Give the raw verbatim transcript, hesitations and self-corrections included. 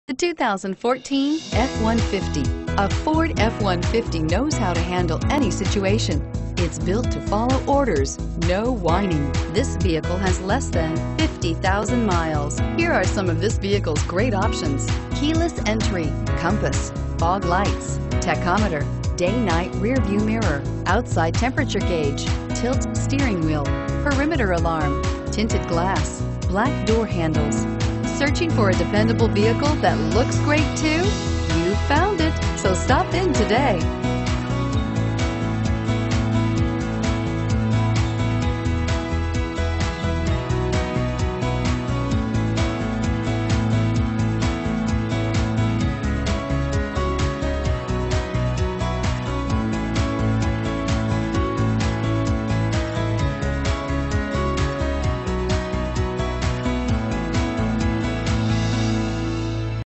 The two thousand fourteen F one fifty. A Ford F one fifty knows how to handle any situation. It's built to follow orders, no whining. This vehicle has less than fifty thousand miles. Here are some of this vehicle's great options: keyless entry, compass, fog lights, tachometer, day-night rear view mirror, outside temperature gauge, tilt steering wheel, perimeter alarm, tinted glass, black door handles. Searching for a dependable vehicle that looks great too? You found it, so stop in today.